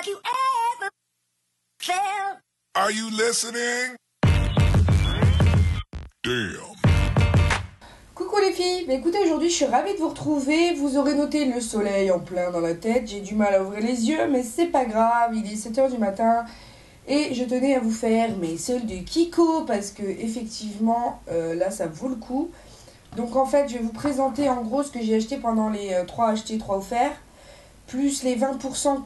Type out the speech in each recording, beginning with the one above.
you ever felt. Are you listening? Damn. Coucou les filles, écoutez, aujourd'hui je suis ravie de vous retrouver. Vous aurez noté le soleil en plein dans la tête, j'ai du mal à ouvrir les yeux, mais c'est pas grave, il est 7h du matin et je tenais à vous faire mes soldes de Kiko parce que effectivement là ça vaut le coup. Donc en fait je vais vous présenter en gros ce que j'ai acheté pendant les 3 achetés 3 offerts, plus les 20%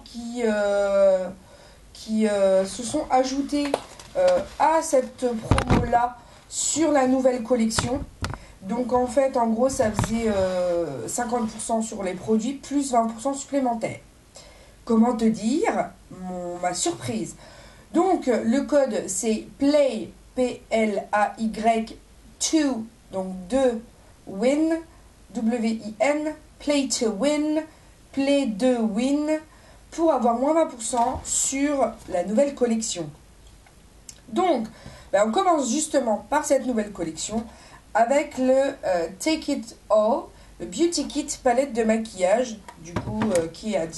qui se sont ajoutés à cette promo là sur la nouvelle collection. Donc en fait, en gros, ça faisait 50% sur les produits, plus 20% supplémentaires. Comment te dire ma surprise? Donc le code c'est PLAY, P-L-A-Y, 2, donc 2, WIN, W-I-N, PLAY to WIN, PLAY 2 WIN, pour avoir moins 20% sur la nouvelle collection. Donc, on commence justement par cette nouvelle collection, avec le Take It All, le Beauty Kit palette de maquillage, du coup, qui est à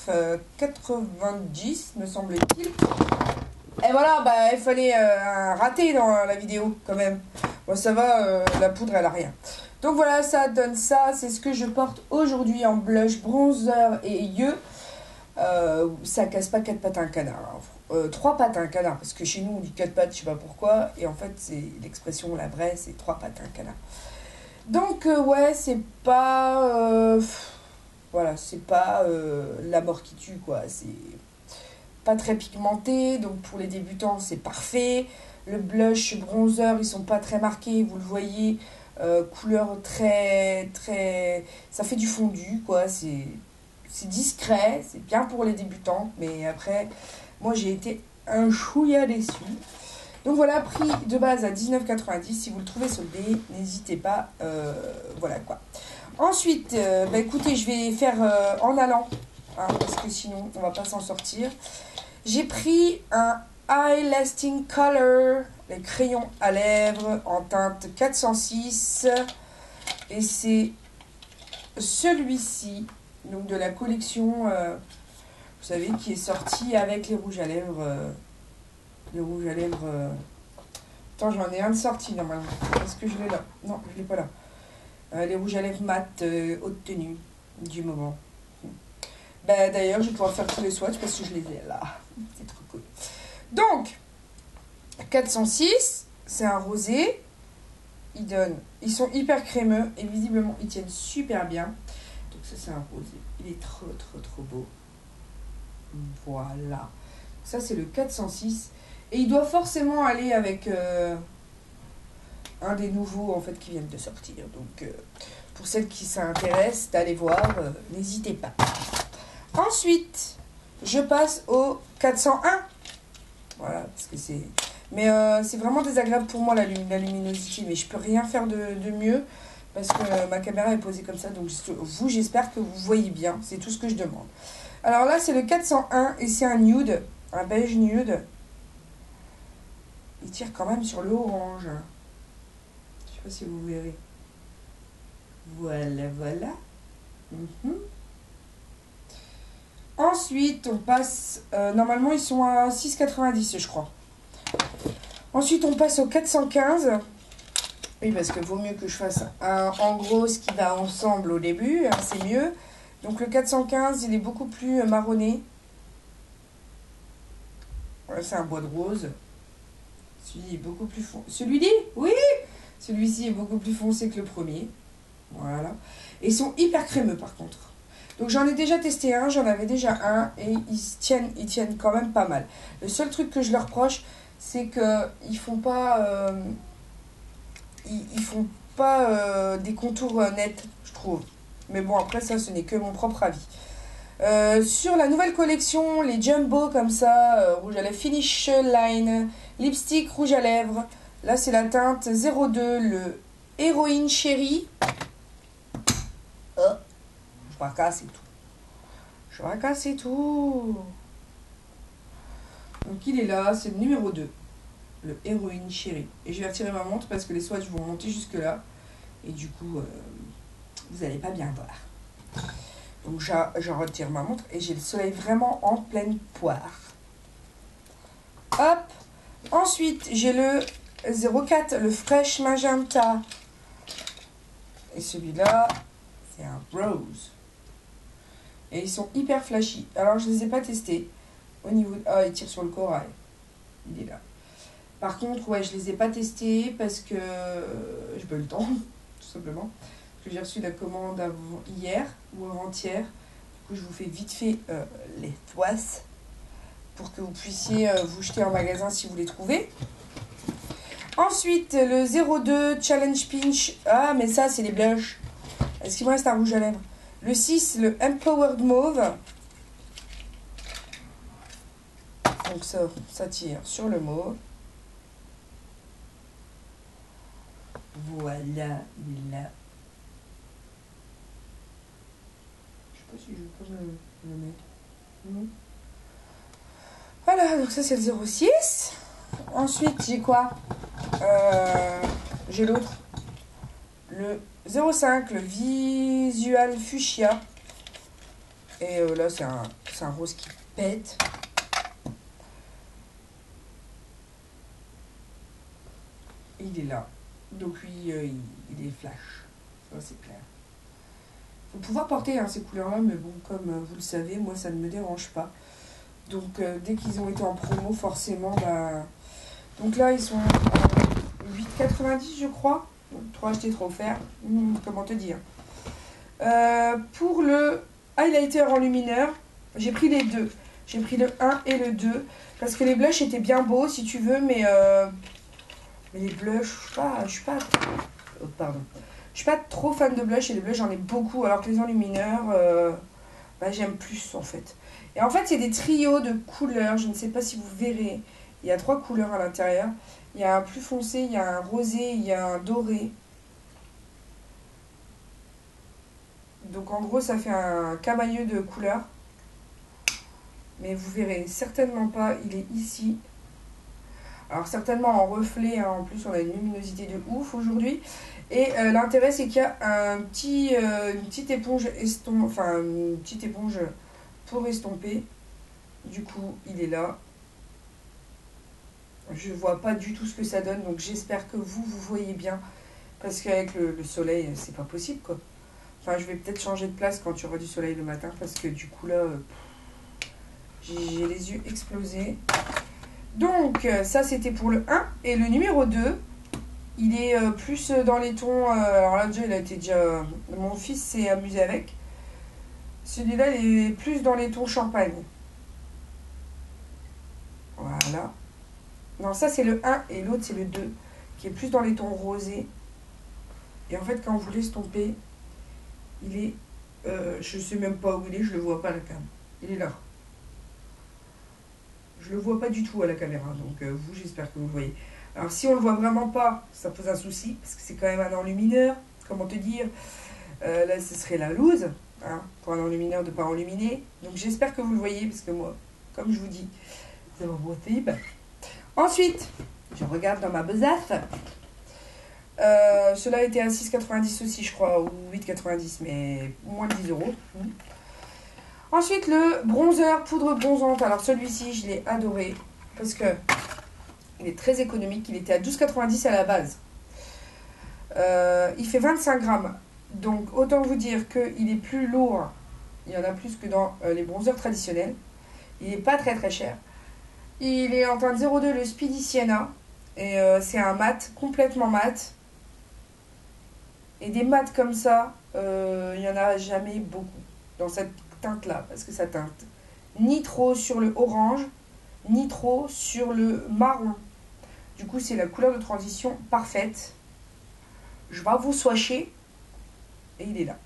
19,90 me semble-t-il. Et voilà, il fallait un raté dans la vidéo, quand même. Bon, ça va, la poudre, elle a rien. Donc voilà, ça donne ça, c'est ce que je porte aujourd'hui en blush, bronzer et yeux. Ça casse pas 4 pattes à un canard. 3 pattes à un canard, parce que chez nous on dit 4 pattes, je sais pas pourquoi, et en fait c'est l'expression la vraie, c'est 3 pattes à un canard. Donc ouais, c'est pas voilà, c'est pas la mort qui tue, quoi. C'est pas très pigmenté, donc pour les débutants c'est parfait. Le blush, bronzer, ils sont pas très marqués, vous le voyez, couleur très ça fait du fondu, quoi. C'est discret, c'est bien pour les débutants, mais après moi j'ai été un chouïa déçu. Donc voilà, prix de base à 19,90. Si vous le trouvez soldé, n'hésitez pas. Voilà quoi. Ensuite, écoutez, je vais faire en allant, hein, parce que sinon on va pas s'en sortir. J'ai pris un Eye Lasting Color, les crayons à lèvres en teinte 406. Et c'est celui-ci, donc de la collection... vous savez, qui est sorti avec les rouges à lèvres. Attends, j'en ai un de sorti normalement. Est-ce que je l'ai là? Non, je l'ai pas là. Les rouges à lèvres mat haute tenue du moment. D'ailleurs, je vais pouvoir faire tous les swatchs parce que je les ai là. C'est trop cool. Donc, 406, c'est un rosé. Ils sont hyper crémeux et visiblement ils tiennent super bien. Donc ça, c'est un rosé. Il est trop beau. Voilà, ça c'est le 406 et il doit forcément aller avec un des nouveaux en fait qui viennent de sortir. Donc pour celles qui s'intéressent d'aller voir, n'hésitez pas. Ensuite, je passe au 401. Voilà, parce que c'est... Mais c'est vraiment désagréable pour moi la luminosité, mais je peux rien faire de mieux parce que ma caméra est posée comme ça. Donc vous, j'espère que vous voyez bien, c'est tout ce que je demande. Alors là, c'est le 401 et c'est un nude, un beige nude. Il tire quand même sur le orange. Je sais pas si vous verrez. Voilà. Ensuite, on passe... normalement, ils sont à 6,90, je crois. Ensuite, on passe au 415. Oui, parce que vaut mieux que je fasse en gros ce qui va ensemble au début, hein, c'est mieux. Donc le 415, il est beaucoup plus marronné. Voilà, c'est un bois de rose. Celui-ci est beaucoup plus foncé. Celui-ci, oui, celui-ci est beaucoup plus foncé que le premier. Voilà. Et ils sont hyper crémeux par contre. Donc j'en ai déjà testé un, j'en avais déjà un et ils tiennent quand même pas mal. Le seul truc que je leur reproche, c'est qu'ils font pas, des contours nets, je trouve. Mais bon, après ça, ce n'est que mon propre avis. Sur la nouvelle collection, les jumbo comme ça, rouge à lèvres finish line, lipstick rouge à lèvres. Là, c'est la teinte 02, le Héroïne Chérie. Je fracasse et tout. Donc il est là, c'est le numéro 2, le Héroïne Chérie. Et je vais retirer ma montre parce que les swatchs vont monter jusque là. Et du coup, vous n'allez pas bien voir. Donc je retire ma montre et j'ai le soleil vraiment en pleine poire. Hop. Ensuite, j'ai le 04, le Fresh Magenta. Et celui-là, c'est un Rose. Et ils sont hyper flashy. Alors, je ne les ai pas testés. Au niveau... Ah, il tire sur le corail. Il est là. Par contre, ouais, je les ai pas testés parce que j'ai pas eu le temps, tout simplement. Parce que j'ai reçu la commande hier ou avant-hier. Du coup, je vous fais vite fait les toises pour que vous puissiez vous jeter en magasin si vous les trouvez. Ensuite, le 02 Challenge Pinch. Ah, mais ça, c'est les blushs. Est-ce qu'il me reste un rouge à lèvres? Le 6, le Empowered Mauve. Donc ça tire sur le mauve. Voilà, il est là. Je sais pas si je peux le mettre. Non. Voilà, donc ça c'est le 06. Ensuite, j'ai quoi? J'ai l'autre. Le 05, le Visual Fuchsia. Et là, c'est un rose qui pète. Il est là. Donc lui, il est flash. Ça, c'est clair. Faut pouvoir porter ces couleurs-là, mais bon, comme vous le savez, moi, ça ne me dérange pas. Donc, dès qu'ils ont été en promo, forcément, bah... Donc là, ils sont à 8,90, je crois. Donc, 3 achetés, 3 offerts. Comment te dire. Pour le highlighter enlumineur, j'ai pris les deux. J'ai pris le 1 et le 2. Parce que les blushs étaient bien beaux, si tu veux, mais les blushs, je suis pas... pardon. Je suis pas trop fan de blush, et les blushs, j'en ai beaucoup. Alors que les enlumineurs, bah, j'aime plus, en fait. Et en fait, c'est des trios de couleurs. Je ne sais pas si vous verrez. Il y a 3 couleurs à l'intérieur. Il y a un plus foncé, il y a un rosé, il y a un doré. Donc en gros, ça fait un camailleux de couleurs. Mais vous verrez certainement pas, il est ici. Alors certainement en reflet, hein. En plus on a une luminosité de ouf aujourd'hui. Et l'intérêt c'est qu'il y a une petite éponge une petite éponge pour estomper. Du coup, il est là. Je vois pas du tout ce que ça donne, donc j'espère que vous voyez bien. Parce qu'avec le soleil, c'est pas possible, quoi. Enfin, je vais peut-être changer de place quand il y aura du soleil le matin, parce que du coup, là, j'ai les yeux explosés. Donc, ça, c'était pour le 1. Et le numéro 2, il est plus dans les tons... alors là, déjà, il a été déjà... Mon fils s'est amusé avec. Celui-là, il est plus dans les tons champagne. Voilà. Non, ça, c'est le 1 et l'autre, c'est le 2, qui est plus dans les tons rosés. Et en fait, quand vous l'estompez, il est... je sais même pas où il est, je le vois pas à la cam. Il est là. Je le vois pas du tout à la caméra, donc vous, j'espère que vous le voyez. Alors, si on le voit vraiment pas, ça pose un souci, parce que c'est quand même un enlumineur. Comment te dire, là, ce serait la loose, hein, pour un enlumineur de pas enluminer. Donc, j'espère que vous le voyez, parce que moi, comme je vous dis, c'est mon possible. Ensuite, je regarde dans ma besace. Cela était à 6,90 aussi, je crois, ou 8,90, mais moins de 10 €. Ensuite, le bronzer poudre bronzante. Alors, celui-ci, je l'ai adoré parce que il est très économique. Il était à 12,90 à la base. Il fait 25 grammes. Donc, autant vous dire qu'il est plus lourd. Il y en a plus que dans les bronzers traditionnels. Il n'est pas très très cher. Il est en teinte 02, le Speedy Sienna. Et c'est un mat, complètement mat. Et des mats comme ça, il n'y en a jamais beaucoup dans cette teinte-là. Parce que ça teinte ni trop sur le orange, ni trop sur le marron. Du coup, c'est la couleur de transition parfaite. Je vais vous swatcher. Et il est là.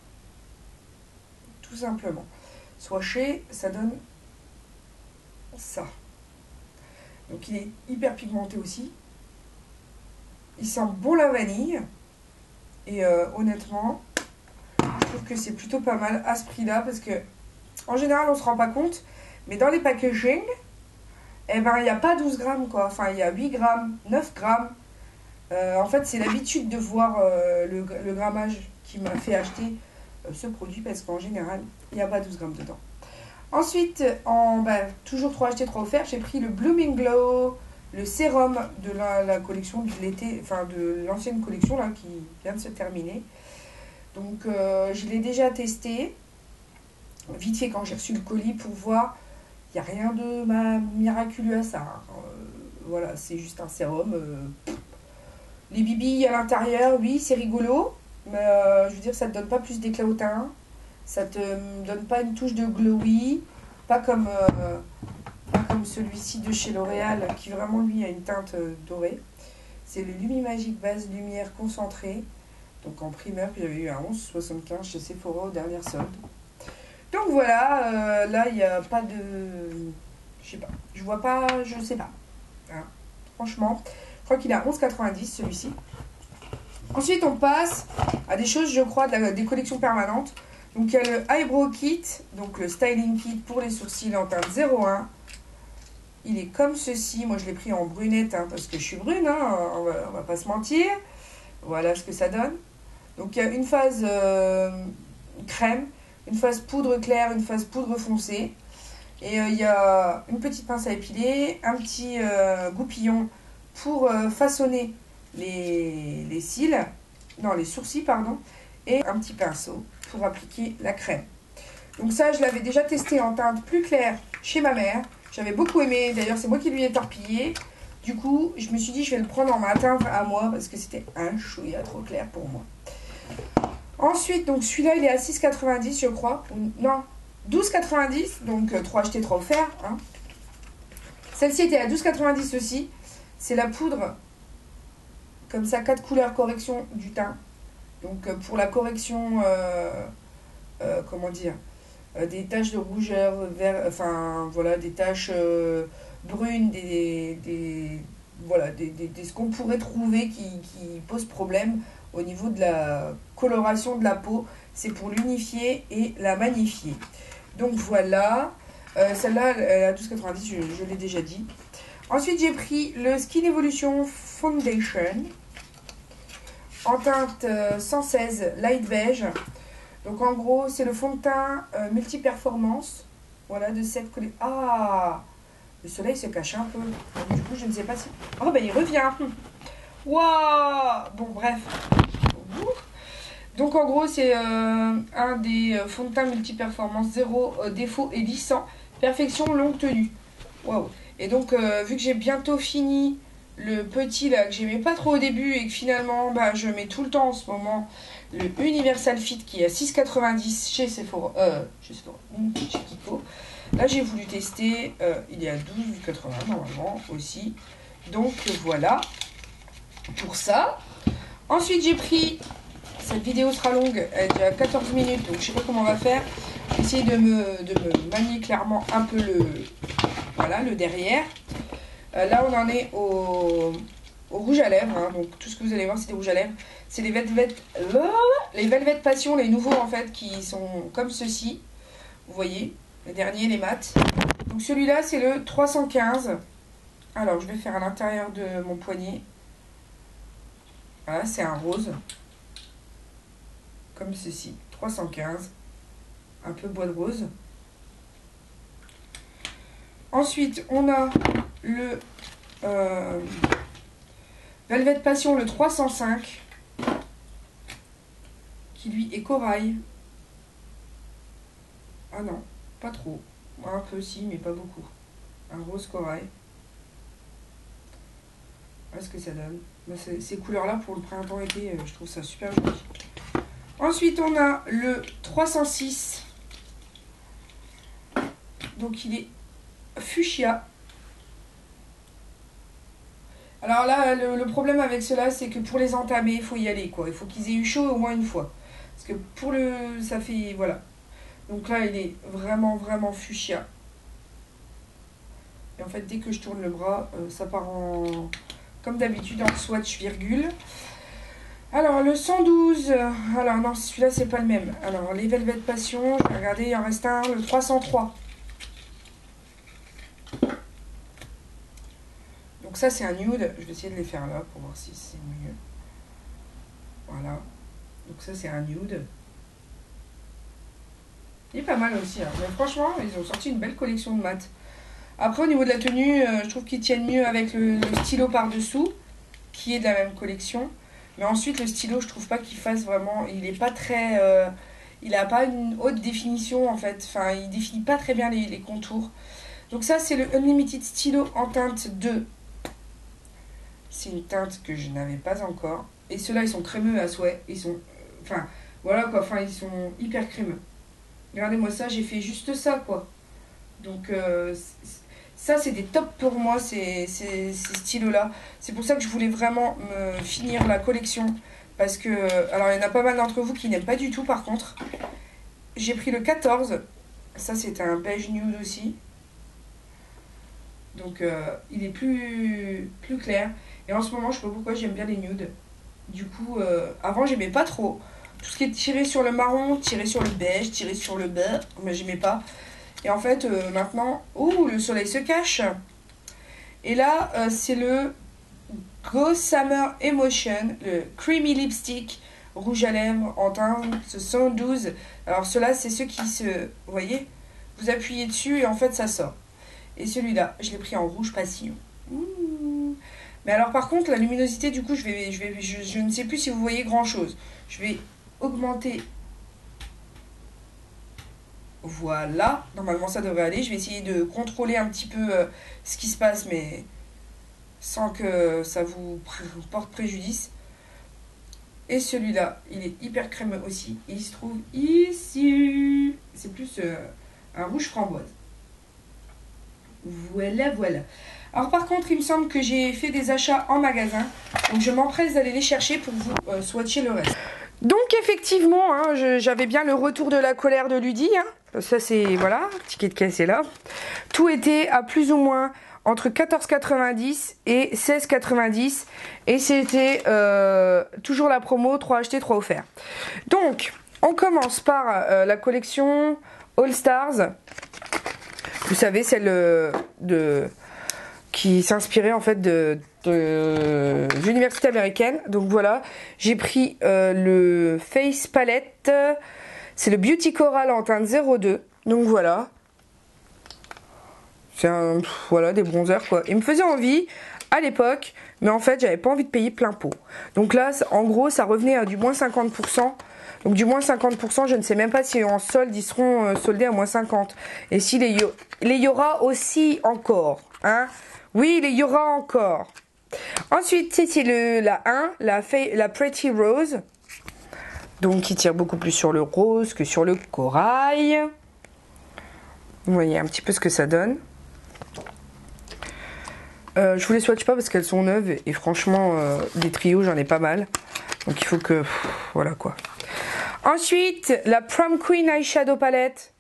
Tout simplement. Swatcher, ça donne ça. Donc il est hyper pigmenté aussi. Il sent bon la vanille. Et honnêtement, je trouve que c'est plutôt pas mal à ce prix-là. Parce que en général, on ne se rend pas compte. Mais dans les packaging, eh ben, il n'y a pas 12 grammes, quoi. Enfin, il y a 8 grammes, 9 grammes. En fait, c'est l'habitude de voir le grammage qui m'a fait acheter ce produit parce qu'en général, il n'y a pas 12 grammes dedans. Ensuite, toujours 3 achetés, 3 offerts, j'ai pris le Blooming Glow, le sérum de la collection de l'été, enfin de l'ancienne collection là qui vient de se terminer. Donc je l'ai déjà testé, vite fait quand j'ai reçu le colis pour voir. Il n'y a rien de miraculeux à ça. Hein. Voilà, c'est juste un sérum. Les bibilles à l'intérieur, oui, c'est rigolo. Mais je veux dire, ça ne te donne pas plus d'éclat au teint. Ça te donne pas une touche de glowy. Pas comme celui-ci de chez L'Oréal, qui vraiment, lui, a une teinte dorée. C'est le Lumimagic Base Lumière Concentrée. Donc en primeur, que j'avais eu à 11,75 chez Sephora aux dernières soldes. Donc voilà, là il n'y a pas de... Je sais pas, je vois pas, je sais pas. Hein. Franchement, je crois qu'il est à 11,90 celui-ci. Ensuite on passe à des choses, je crois, des collections permanentes. Donc il y a le Eyebrow Kit, donc le Styling Kit pour les sourcils en teinte 01. Il est comme ceci, moi je l'ai pris en brunette hein, parce que je suis brune, hein, on va pas se mentir. Voilà ce que ça donne. Donc il y a une phase crème, une phase poudre claire, une phase poudre foncée. Et il y a une petite pince à épiler, un petit goupillon pour façonner les cils, non les sourcils pardon, et un petit pinceau pour appliquer la crème. Donc ça je l'avais déjà testé en teinte plus claire chez ma mère. J'avais beaucoup aimé, d'ailleurs c'est moi qui lui ai torpillé. Du coup je me suis dit je vais le prendre en ma teinte à moi parce que c'était un chouïa trop clair pour moi. Ensuite, donc celui-là, il est à 6,90 je crois. Non, 12,90. Donc 3 achetés, 3 offerts. Hein. Celle-ci était à 12,90 aussi. C'est la poudre, comme ça, 4 couleurs correction du teint. Donc pour la correction, comment dire, des taches de rougeur, vert, enfin voilà, des taches brunes, voilà, ce qu'on pourrait trouver qui pose problème au niveau de la coloration de la peau. C'est pour l'unifier et la magnifier. Donc voilà, celle-là à 12,90, je l'ai déjà dit. Ensuite j'ai pris le Skin Evolution Foundation en teinte 116 light beige. Donc en gros c'est le fond de teint multi-performance. Voilà, de cette collection. Ah, le soleil se cache un peu. Donc, du coup je ne sais pas si... Oh ben il revient. Waouh. Bon bref. Donc en gros c'est un des fonds de teint multi-performance 0 défaut et lissant. Perfection longue tenue. Waouh. Et donc vu que j'ai bientôt fini le petit là que j'aimais pas trop au début et que finalement je mets tout le temps en ce moment le Universal Fit qui est à 6,90 chez Sephora, chez Kiko. Là j'ai voulu tester, il est à 12,80 normalement aussi. Donc voilà pour ça. Ensuite j'ai pris, cette vidéo sera longue, elle est déjà 14 minutes donc je sais pas comment on va faire. Essayer de me manier clairement un peu le derrière. Là on en est au rouge à lèvres, hein. Donc tout ce que vous allez voir c'est des rouges à lèvres. C'est les Velvet Passion, les nouveaux en fait qui sont comme ceci. Vous voyez, les derniers, les mats. Donc celui-là c'est le 315. Alors je vais faire à l'intérieur de mon poignet. Voilà, c'est un rose. Comme ceci, 315. Un peu bois de rose. Ensuite, on a le Velvet Passion, le 305, qui lui est corail. Ah non, pas trop. Un peu si, mais pas beaucoup. Un rose corail. Voilà ce que ça donne. Ces couleurs-là, pour le printemps-été, je trouve ça super joli. Ensuite, on a le 306. Donc, il est fuchsia. Alors là, le problème avec cela, c'est que pour les entamer, il faut y aller, quoi. Il faut qu'ils aient eu chaud au moins une fois. Parce que pour ça fait... Voilà. Donc là, il est vraiment, vraiment fuchsia. Et en fait, dès que je tourne le bras, ça part en... Comme d'habitude, en swatch virgule. Alors, le 112... Alors non, celui-là, c'est pas le même. Alors, les Velvet Passion, je vais regarder, il en reste un, le 303. Donc ça c'est un nude, je vais essayer de les faire là pour voir si c'est mieux. Voilà, donc ça c'est un nude. Il est pas mal aussi. Hein. Mais franchement, ils ont sorti une belle collection de mat. Après, au niveau de la tenue, je trouve qu'ils tiennent mieux avec le stylo par-dessous, qui est de la même collection. Mais ensuite, le stylo, je trouve pas qu'il fasse vraiment... Il est pas très... il a pas une haute définition, en fait. Enfin, il définit pas très bien les contours. Donc ça, c'est le Unlimited Stylo en teinte 2. C'est une teinte que je n'avais pas encore. Et ceux-là, ils sont crémeux à souhait. Ils sont... Enfin, voilà quoi. Enfin, ils sont hyper crémeux. Regardez-moi ça, j'ai fait juste ça, quoi. Donc, ça, c'est des tops pour moi, ces stylos-là. C'est pour ça que je voulais vraiment me finir la collection. Parce que... alors, il y en a pas mal d'entre vous qui n'aiment pas du tout, par contre. J'ai pris le 14. Ça, c'est un beige nude aussi. Donc, il est plus clair. Et en ce moment, je sais pas pourquoi j'aime bien les nudes. Du coup, avant, j'aimais pas trop. Tout ce qui est tiré sur le marron, tiré sur le beige, tiré sur le beurre, mais j'aimais pas. Et en fait, maintenant... Ouh, le soleil se cache. Et là, c'est le Go Summer Emotion, le Creamy Lipstick rouge à lèvres en teinte 112. Alors, ceux-là, c'est ceux qui se... Vous voyez? Vous appuyez dessus et en fait, ça sort. Et celui-là, je l'ai pris en rouge passion. Ouh. Mais alors, par contre, la luminosité, du coup, je ne sais plus si vous voyez grand-chose. Je vais augmenter... Voilà, normalement ça devrait aller. Je vais essayer de contrôler un petit peu ce qui se passe, mais sans que ça vous porte préjudice. Et celui-là, il est hyper crémeux aussi. Et il se trouve ici. C'est plus un rouge framboise. Voilà, voilà. Alors par contre, il me semble que j'ai fait des achats en magasin. Donc je m'empresse d'aller les chercher pour vous swatcher le reste. Donc effectivement, hein, j'avais bien le retour de la colère de Ludie. Hein. Ça c'est, voilà, ticket de caisse est là. Tout était à plus ou moins entre 14,90 et 16,90. Et c'était toujours la promo 3 achetés, 3 offerts. Donc, on commence par la collection All Stars. Vous savez, celle qui s'inspirait en fait de l'université américaine. Donc voilà, j'ai pris le Face Palette. C'est le Beauty Coral en teinte 02. Donc voilà. C'est voilà, des bronzers quoi. Il me faisait envie à l'époque, mais en fait, j'avais pas envie de payer plein pot. Donc là, en gros, ça revenait à du moins 50%. Donc du moins 50%, je ne sais même pas si en solde, ils seront soldés à moins 50. Et s'il y aura aussi encore. Hein. Oui, il y aura encore. Ensuite, c'est la 1, la Pretty Rose. Donc, qui tire beaucoup plus sur le rose que sur le corail. Vous voyez un petit peu ce que ça donne. Je vous les swatch pas parce qu'elles sont neuves. Et franchement, des trios, j'en ai pas mal. Donc, il faut que... voilà quoi. Ensuite, la Prom Queen Eyeshadow Palette.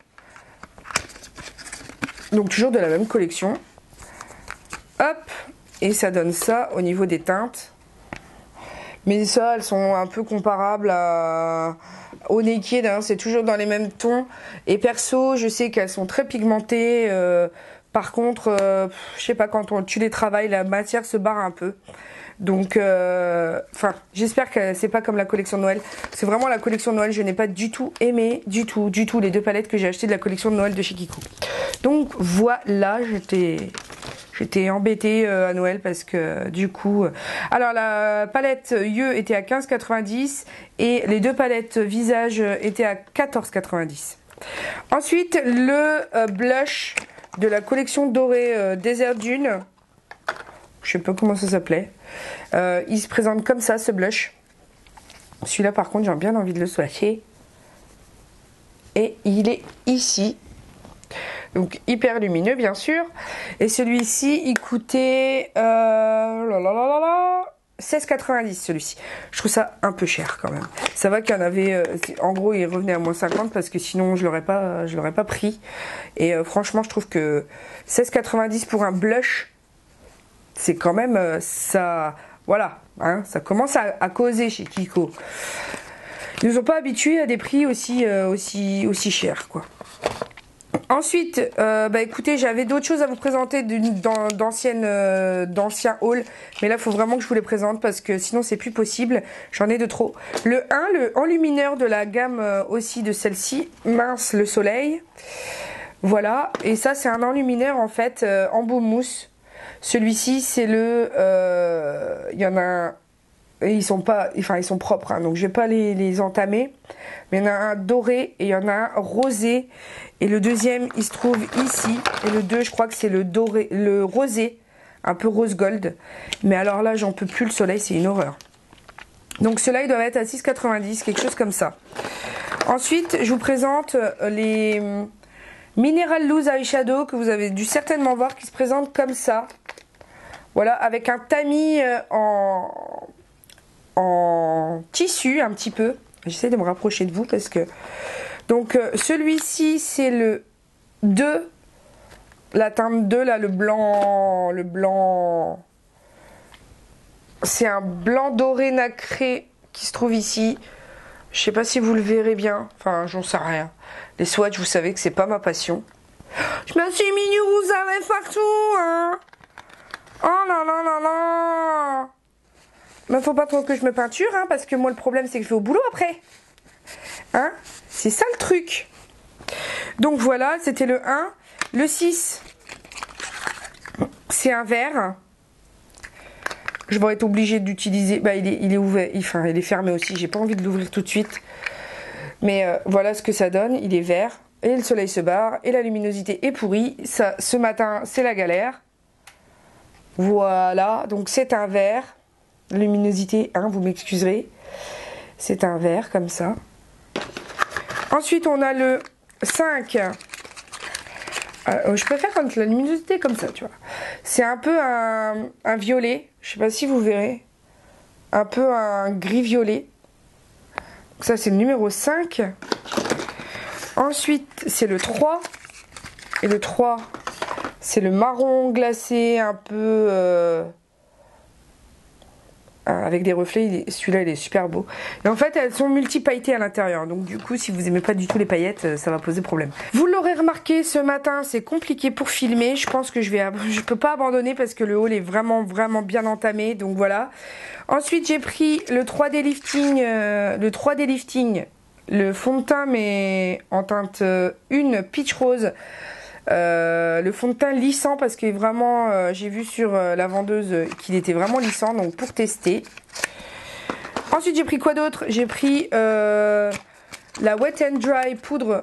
Donc, toujours de la même collection. Hop. Et ça donne ça au niveau des teintes. Mais ça, elles sont un peu comparables au Naked. Hein. C'est toujours dans les mêmes tons. Et perso, je sais qu'elles sont très pigmentées. Par contre, je sais pas, quand tu les travailles, la matière se barre un peu. Donc, enfin, j'espère que c'est pas comme la collection de Noël. C'est vraiment la collection de Noël. Je n'ai pas du tout aimé, du tout, les deux palettes que j'ai achetées de la collection de Noël de chez Kiko. Donc, voilà, J'étais embêtée à Noël parce que du coup... Alors la palette yeux était à 15,90 et les deux palettes visage étaient à 14,90. Ensuite, le blush de la collection dorée Desert Dune. Je sais pas comment ça s'appelait. Il se présente comme ça, ce blush. Celui-là par contre, j'ai bien envie de le swatcher. Et il est ici. Donc hyper lumineux bien sûr. Et celui-ci il coûtait 16,90 celui-ci. Je trouve ça un peu cher quand même. Ça va qu'il y en avait en gros il revenait à moins 50 parce que sinon je l'aurais pas pris. Et franchement je trouve que 16,90 pour un blush c'est quand même ça voilà hein, ça commence à causer chez Kiko. Ils nous ont pas habitués à des prix aussi chers quoi. Ensuite, écoutez, j'avais d'autres choses à vous présenter d'anciens hauls. Mais là, il faut vraiment que je vous les présente parce que sinon, c'est plus possible. J'en ai de trop. Le 1, le enlumineur de la gamme aussi de celle-ci. Mince, le soleil. Voilà. Et ça, c'est un enlumineur en fait en beau mousse. Celui-ci, c'est le... Il y en a un... Et ils sont pas, enfin ils sont propres, hein, donc je vais pas les entamer. Mais il y en a un doré et il y en a un rosé. Et le deuxième, il se trouve ici. Et le 2, je crois que c'est le doré, le rosé, un peu rose gold. Mais alors là, j'en peux plus, le soleil, c'est une horreur. Donc ceux-là, ils doivent être à 6,90, quelque chose comme ça. Ensuite, je vous présente les Mineral Loose Eyeshadow que vous avez dû certainement voir, qui se présentent comme ça. Voilà, avec un tamis en tissu un petit peu. J'essaie de me rapprocher de vous parce que... Donc celui-ci c'est le 2. La teinte 2 là, le blanc... C'est un blanc doré nacré qui se trouve ici. Je sais pas si vous le verrez bien. Enfin, j'en sais rien. Les swatchs, vous savez que c'est pas ma passion. Je me suis mis du rouge à lèvres partout, hein. Oh là là là là. Mais faut pas trop que je me peinture, hein, parce que moi le problème c'est que je vais au boulot après. Hein? C'est ça le truc. Donc voilà, c'était le 1. Le 6, c'est un vert. Je vais être obligée d'utiliser... Bah, il est ouvert, enfin il est fermé aussi, j'ai pas envie de l'ouvrir tout de suite. Mais voilà ce que ça donne, il est vert. Et le soleil se barre, et la luminosité est pourrie. Ça, ce matin, c'est la galère. Voilà, donc c'est un vert. Luminosité 1, vous m'excuserez. C'est un vert comme ça. Ensuite, on a le 5. Je préfère quand la luminosité est comme ça, tu vois. C'est un peu un violet. Je sais pas si vous verrez. Un peu un gris-violet. Ça, c'est le numéro 5. Ensuite, c'est le 3. Et le 3, c'est le marron glacé, un peu... avec des reflets, celui-là il est super beau. Et en fait elles sont multi-pailletées à l'intérieur, donc du coup si vous aimez pas du tout les paillettes, ça va poser problème. Vous l'aurez remarqué, ce matin c'est compliqué pour filmer. Je pense que je peux pas abandonner parce que le haul est vraiment bien entamé, donc voilà. Ensuite j'ai pris le 3D lifting, le fond de teint mais en teinte 1 peach rose. Le fond de teint lissant parce que vraiment j'ai vu sur la vendeuse qu'il était vraiment lissant, donc pour tester. Ensuite j'ai pris quoi d'autre? J'ai pris la Wet and Dry poudre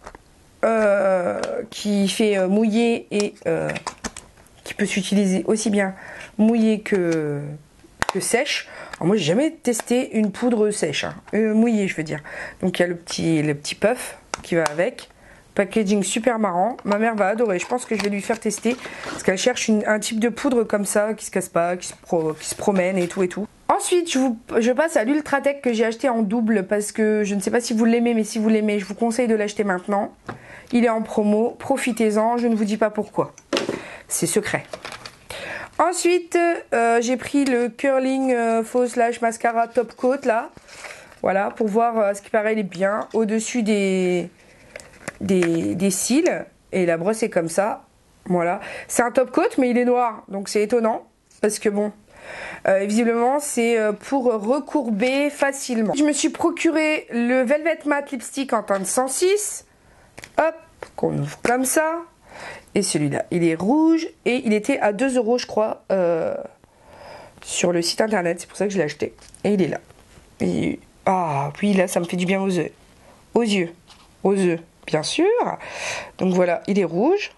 qui fait mouiller et qui peut s'utiliser aussi bien mouillée que sèche. Alors moi j'ai jamais testé une poudre sèche, hein. Mouillée je veux dire. Donc il y a le petit puff qui va avec. Packaging super marrant. Ma mère va adorer. Je pense que je vais lui faire tester. Parce qu'elle cherche un type de poudre comme ça, qui se casse pas, qui se promène et tout et tout. Ensuite, je passe à l'Ultratech que j'ai acheté en double. Parce que je ne sais pas si vous l'aimez, mais si vous l'aimez, je vous conseille de l'acheter maintenant. Il est en promo. Profitez-en. Je ne vous dis pas pourquoi. C'est secret. Ensuite, j'ai pris le Curling Faux Lash Mascara Top Coat là. Voilà, pour voir ce qui paraît, il est bien. Au-dessus des cils, et la brosse est comme ça. Voilà, c'est un top coat mais il est noir, donc c'est étonnant parce que bon, visiblement c'est pour recourber facilement. Je me suis procuré le Velvet Matte Lipstick en teinte 106, hop, qu'on ouvre comme ça, et celui-là il est rouge et il était à 2 € je crois sur le site internet, c'est pour ça que je l'ai acheté, et il est là. Et puis là ça me fait du bien aux yeux, bien sûr. Donc voilà, il est rouge.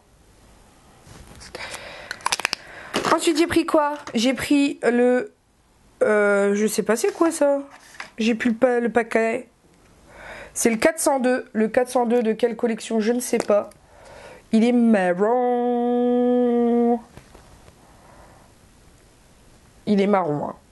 Ensuite j'ai pris quoi? J'ai pris le je sais pas c'est quoi ça, j'ai plus le paquet. C'est le 402. Le 402 de quelle collection je ne sais pas. Il est marron. Il est marron, hein.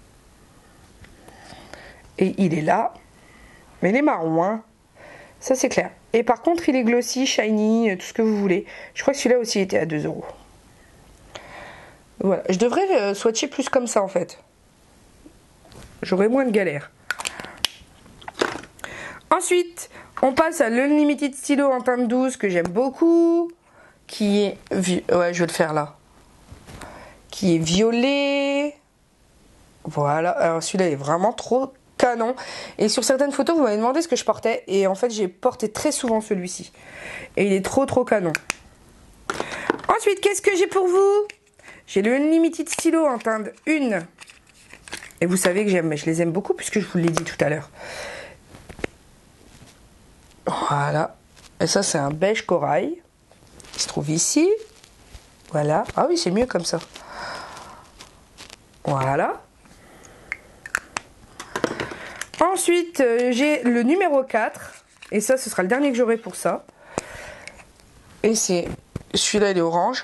Et il est là, mais il est marron, hein. Ça c'est clair. Et par contre il est glossy, shiny, tout ce que vous voulez. Je crois que celui-là aussi était à 2 €. Voilà, je devrais swatcher plus comme ça en fait. J'aurai moins de galères. Ensuite, On passe à l'Unlimited stylo en teinte douce que j'aime beaucoup. Qui est... Ouais, je vais le faire là. Qui est violet. Voilà. Alors celui-là est vraiment trop canon. Et sur certaines photos, vous m'avez demandé ce que je portais. Et en fait, j'ai porté très souvent celui-ci. Et il est trop canon. Ensuite, qu'est-ce que j'ai pour vous? J'ai le Unlimited stylo en teinte 1. Et vous savez que je les aime beaucoup puisque je vous l'ai dit tout à l'heure. Voilà. Et ça, c'est un beige corail. Il se trouve ici. Voilà. Ah oui, c'est mieux comme ça. Voilà. Ensuite, j'ai le numéro 4. Et ça, ce sera le dernier que j'aurai pour ça. Et c'est... Celui-là, il est orange.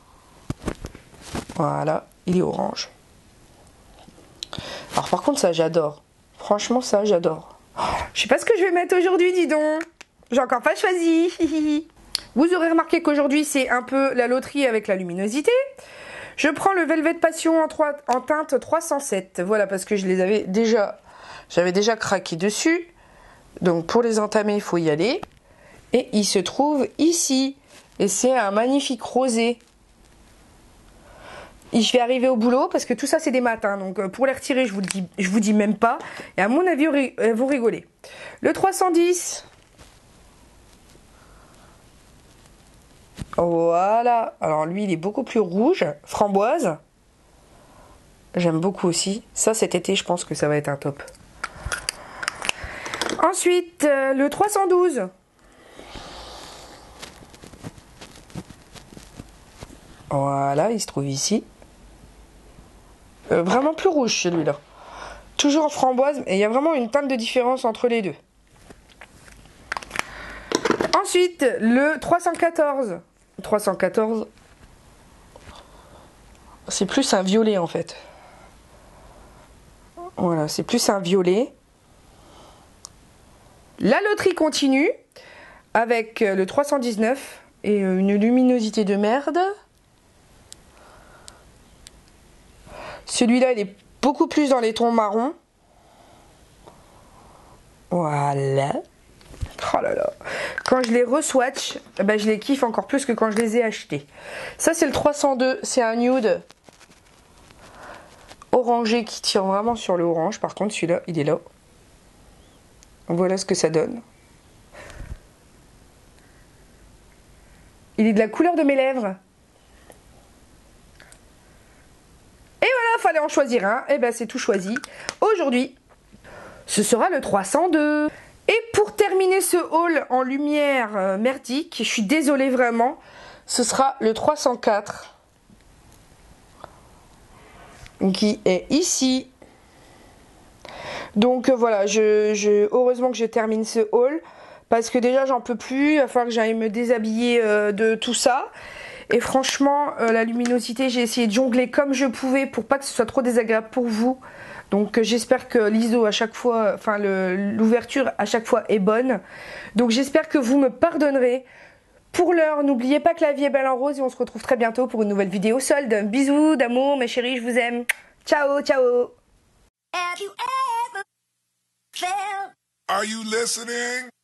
Voilà. Il est orange. Alors, par contre, ça, j'adore. Franchement, ça, j'adore. Je sais pas ce que je vais mettre aujourd'hui, dis donc. J'ai encore pas choisi. Vous aurez remarqué qu'aujourd'hui, c'est un peu la loterie avec la luminosité. Je prends le Velvet Passion en teinte 307. Voilà, parce que j'avais déjà craqué dessus. Donc, pour les entamer, il faut y aller. Et il se trouve ici. Et c'est un magnifique rosé. Et je vais arriver au boulot parce que tout ça c'est des matins. Donc pour les retirer, je vous dis même pas. Et à mon avis, vous rigolez. Le 310. Voilà. Alors lui, il est beaucoup plus rouge. Framboise. J'aime beaucoup aussi. Ça, cet été, je pense que ça va être un top. Ensuite, le 312. Voilà, il se trouve ici. Vraiment plus rouge celui-là. Toujours en framboise, et il y a vraiment une teinte de différence entre les deux. Ensuite, le 314. 314, c'est plus un violet en fait. Voilà, c'est plus un violet. La loterie continue avec le 319 et une luminosité de merde. Celui-là, il est beaucoup plus dans les tons marrons. Voilà. Oh là là. Quand je les re-swatch, ben je les kiffe encore plus que quand je les ai achetés. Ça, c'est le 302. C'est un nude orangé qui tire vraiment sur le orange. Par contre, celui-là, il est là. Voilà ce que ça donne. Il est de la couleur de mes lèvres. Et voilà, fallait en choisir un. Et ben c'est tout choisi. Aujourd'hui, ce sera le 302. Et pour terminer ce haul en lumière merdique, je suis désolée vraiment, ce sera le 304. Qui est ici. Donc voilà, heureusement que je termine ce haul. Parce que déjà j'en peux plus, il va falloir que j'aille me déshabiller de tout ça. Et franchement, la luminosité, j'ai essayé de jongler comme je pouvais pour pas que ce soit trop désagréable pour vous. Donc j'espère que l'ISO à chaque fois, enfin l'ouverture à chaque fois est bonne. Donc j'espère que vous me pardonnerez. Pour l'heure, n'oubliez pas que la vie est belle en rose et on se retrouve très bientôt pour une nouvelle vidéo solde. Bisous d'amour mes chéris, je vous aime. Ciao, ciao. Have you ever felt Are you listening?